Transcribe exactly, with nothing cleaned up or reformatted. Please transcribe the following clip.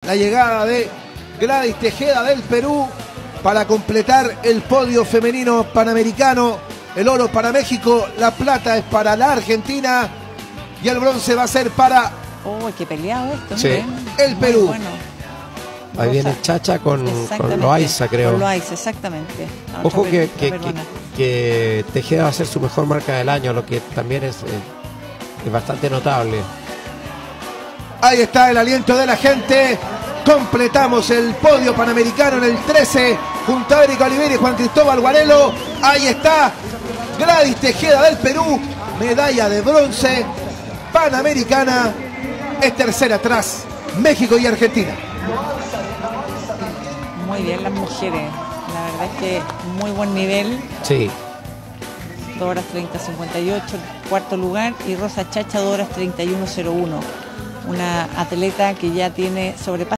la llegada de Gladys Tejeda del Perú para completar el podio femenino panamericano. El oro para México, la plata es para la Argentina y el bronce va a ser para... ¡Oh, qué peleado esto! Sí. Miren. El Muy Perú. Bueno. Ahí Rosa. viene Chacha con, con Loaiza, creo. Con Loaiza, exactamente. La Ojo otra que, per- que, la que, peruana. que Tejeda va a ser su mejor marca del año, lo que también es, eh, es bastante notable. Ahí está el aliento de la gente. Completamos el podio panamericano en el trece junto a Erika Olivera y Juan Cristóbal Guarelo. Ahí está Gladys Tejeda del Perú, medalla de bronce panamericana. Es tercera atrás México y Argentina. Muy bien las mujeres. La verdad es que muy buen nivel. Sí. dos horas treinta cincuenta y ocho, cuarto lugar. Y Rosa Chacha, dos horas treinta y uno cero uno. Una atleta que ya tiene sobrepasado